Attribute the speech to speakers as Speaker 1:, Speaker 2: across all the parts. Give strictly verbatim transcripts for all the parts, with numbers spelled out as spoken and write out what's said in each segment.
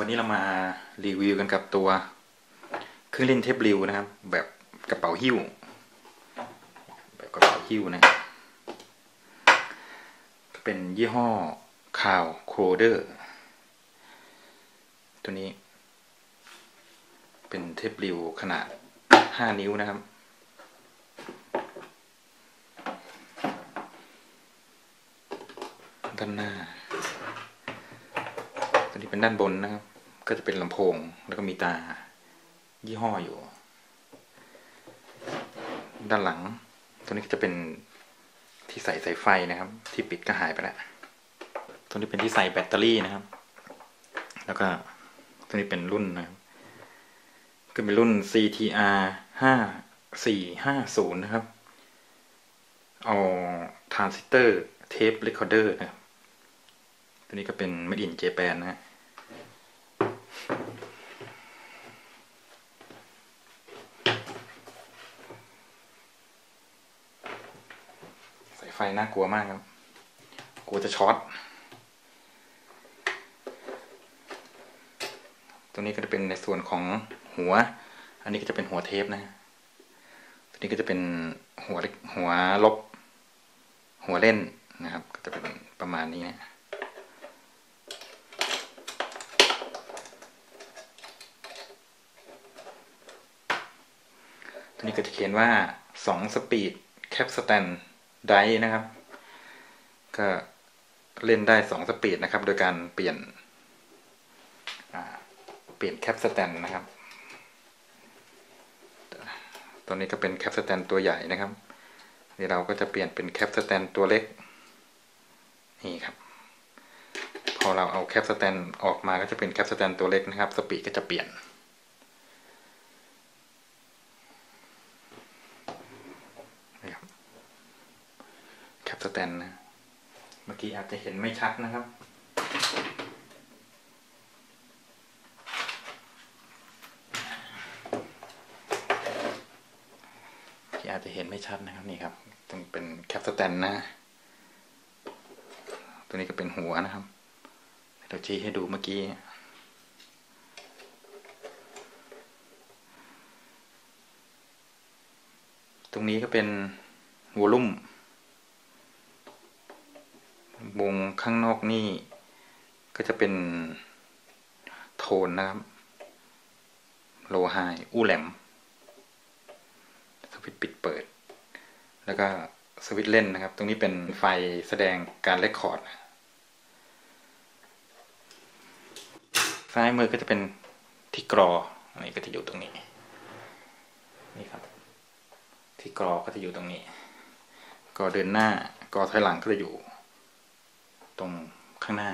Speaker 1: วันนี้เรามารีวิวกันกับตัวเครื่องเล่นเทปริวนะครับแบบกระเป๋าหิ้วแบบกระเป๋าหิ้วนะเป็นยี่ห้อคาวโคเดอร์ตัวนี้เป็นเทปริวขนาดห้านิ้วนะครับด้านหน้าตัวนี้เป็นด้านบนนะครับก็จะเป็นลำโพงแล้วก็มีตายี่ห้ออยู่ด้านหลังตัวนี้ก็จะเป็นที่ใส่สายไฟนะครับที่ปิดก็หายไปแล้วตัวนี้เป็นที่ใส่แบตเตอรี่นะครับแล้วก็ตัวนี้เป็นรุ่นนะครับก็เป็นรุ่น ซี ที อาร์ ห้า สี่ ห้า ศูนย์ นะครับเอาทรานซิสเตอร์เทปเรคคอร์เดอร์นะครับตัวนี้ก็เป็น Made in Japan นะฮะสายไฟน่ากลัวมากครับกลัวจะช็อตตัวนี้ก็จะเป็นในส่วนของหัวอันนี้ก็จะเป็นหัวเทปนะตัวนี้ก็จะเป็นหัวหัวลบหัวเล่นนะครับก็จะเป็นประมาณนี้นะตัวนี้ก็จะเขียนว่าสองสปีดแคปสแตนไดนะครับก็เล่นได้สองสปีดนะครับโดยการเปลี่ยนเปลี่ยนแคปสแตนนะครับตัวนี้ก็เป็นแคปสแตนตัวใหญ่นะครับเดี๋ยวเราก็จะเปลี่ยนเป็นแคปสแตนตัวเล็กนี่ครับพอเราเอาแคปสแตนออกมาก็จะเป็นแคปสแตนตัวเล็กนะครับสปีดก็จะเปลี่ยนนี่ครับแคปสแตนนะเมื่อกี้อาจจะเห็นไม่ชัดนะครับอาจจะเห็นไม่ชัดนะครับนี่ครับต้องเป็นแคปสแตนนะตัวนี้ก็เป็นหัวนะครับเราชี้ให้ดูเมื่อกี้ตรงนี้ก็เป็นวอลลุ่มวงข้างนอกนี่ก็จะเป็นโทนนะครับโลไฮอู้แหลมสวิตช์ปิดเปิดแล้วก็สวิตช์เล่นนะครับตรงนี้เป็นไฟแสดงการเรคคอร์ดซ้ายมือก็จะเป็นที่กรออันนี้ก็จะอยู่ตรงนี้นี่ครับที่กรอก็จะอยู่ตรงนี้กรอเดินหน้ากรอถอยหลังก็จะอยู่ตรงข้างหน้า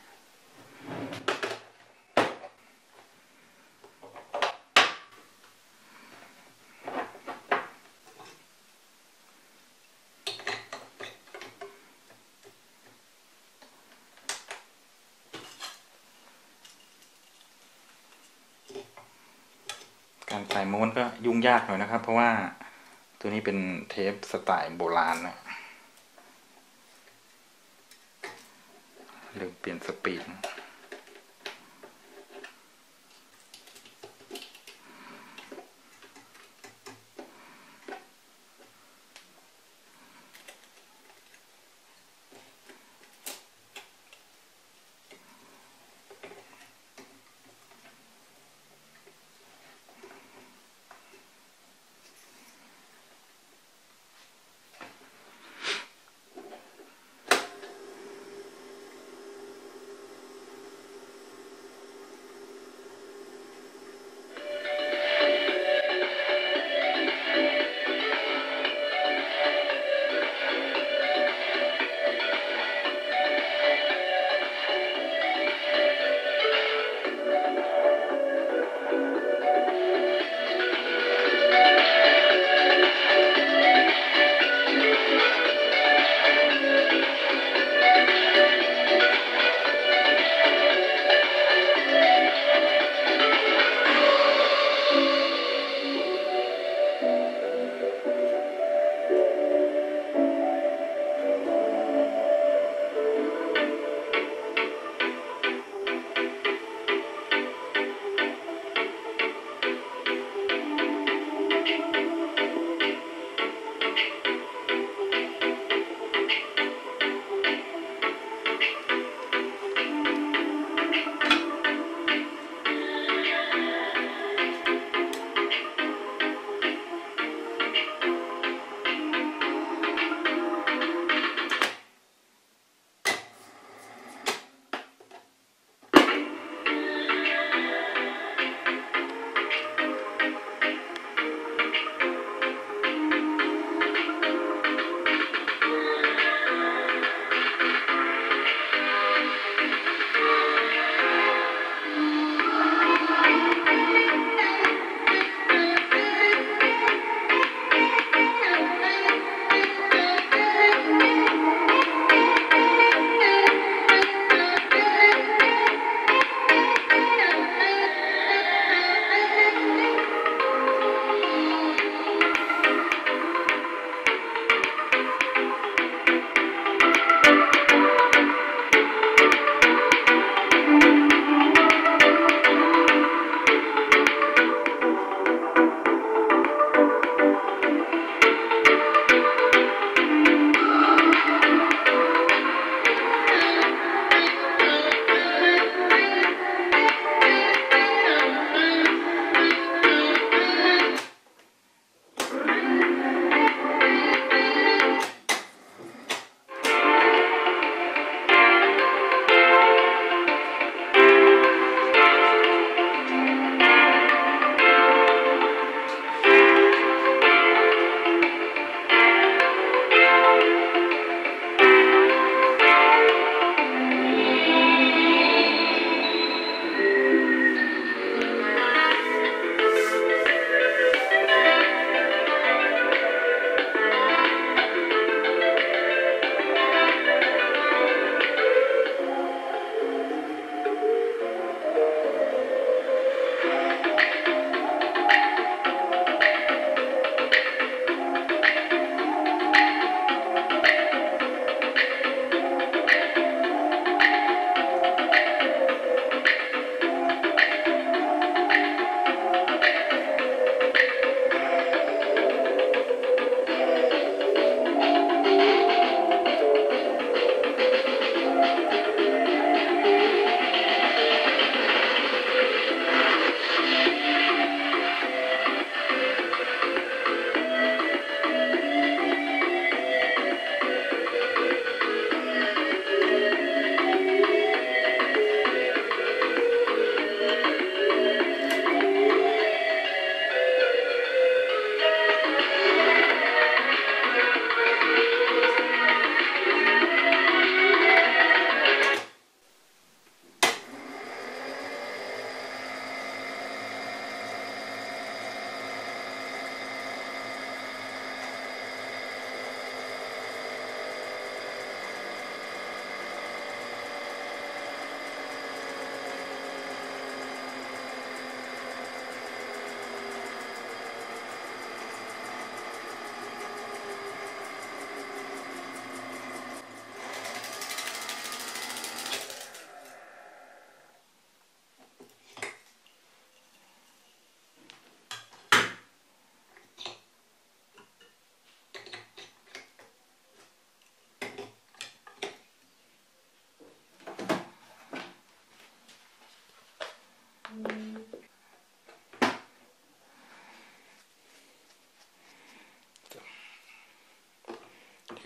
Speaker 1: การใส่ม้วนก็ยุ่งยากหน่อยนะครับเพราะว่าตัวนี้เป็นเทปสไตล์โบราณนะลืมเปลี่ยนสปีด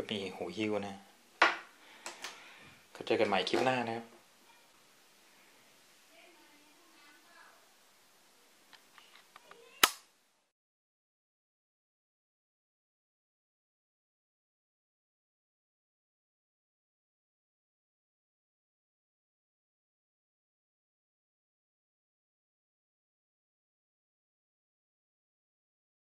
Speaker 1: มีหูหิ้วนะก็เจอกันใหม่คลิปหน้านะครับ